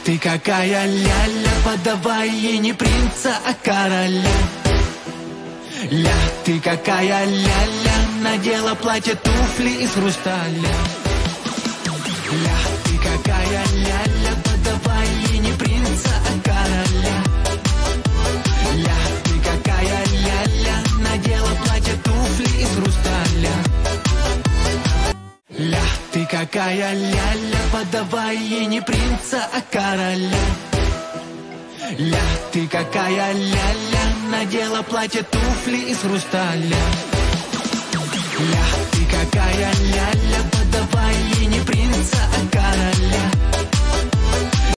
ты какая ля-ля, подавай ей не принца, а короля. Ля, ты какая ля-ля, надела платье, туфли из хрусталя. Ля, ты какая ля-ля, подавай ей не принца, а короля. Ля, ты какая ля-ля, надела платье, туфли из хрусталя. Ля, ты какая ля-ля, подавай ей не принца, а короля. Ля, ты какая ля-ля, надела платье, туфли из хрусталя. Ля, ты какая ля-ля, подавай ей не принца, а короля.